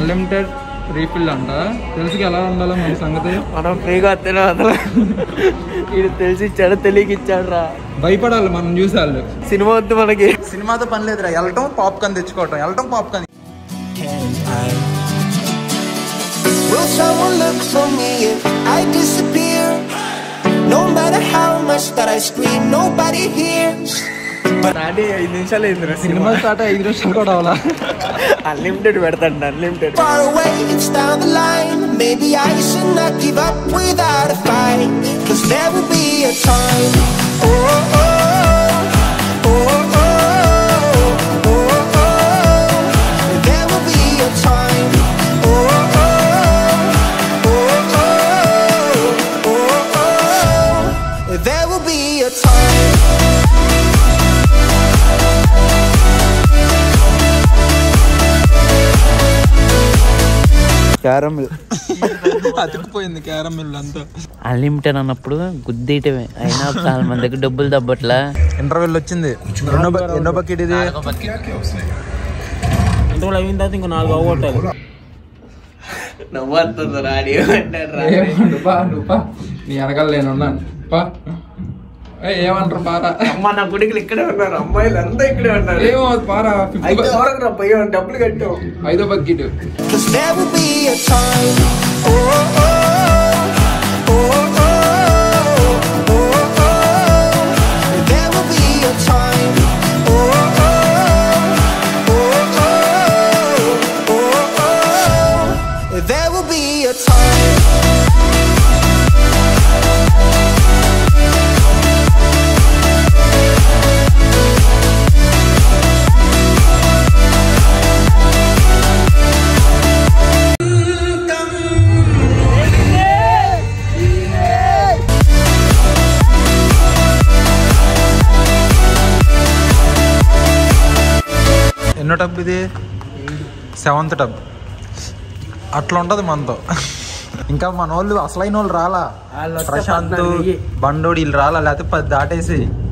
Unlimited refill అంట. తెలుసుకి ఎలా ఉండాలో మన సంగతి. మనం ఫ్రీగా తిన అసలు ఇది తెలిసి ఇచ్చాడు తెలియకి ఇచ్చాడు రా. భయపడాలి మనం చూసే వాళ్ళు. సినిమా వద్దు మనకి. సినిమాతో పని లేదురా, వెళ్ళటం పాప్కార్న్ తెచ్చుకోవటం, వెళ్ళటం popcorn. Will someone look for me if I disappear? No matter how much that I scream, nobody hears. 5 నిమిషాలు అయిందిరా సినిమా స్టార్ట్ 5 నిమిషాలు కూడా అవ్వాలా. అన్లిమిటెడ్ పెడతాడు unlimited. Far away, it's down the line. Maybe I should not give up without a fight. 'Cause there will be a time. Oh, oh, oh, oh, oh, oh, oh. There will be a time. Oh, oh, oh, oh, oh, oh. There will be a time. Caramel అతుక్కుపోయింది caramel అంతా. Unlimited అన్నప్పుడు గుద్దేయటమే. అయినా చాలా మంది దగ్గర డబ్బులు దబ్బట్లా. Interval వచ్చింది. ఎన్నో బకెట్ ఇది? ఇంటర్వెల్ అయిన తర్వాత ఇంకా 4 అవగొట్టాలి. నవ్వుతుంది రాడియో అంటారు. నీ వెనకాల నేనున్నాను. ఏమంటారు పారా? అమ్మ నా గుడికి ఇక్కడే ఉన్నారు, అమ్మాయిలు అంతా ఇక్కడే ఉన్నారు. ఏమో పారా డబ్బులు కట్టావు. 5వ బకెట్. ఎన్నో టబ్ ఇది? 7th tub. అట్లా ఉంటుంది మనతో. ఇంకా మన వాళ్ళు అసలైన వాళ్ళు రాలా. ప్రశాంత్ బండోడు వీళ్ళు రాలా, లేకపోతే 10 దాటేసి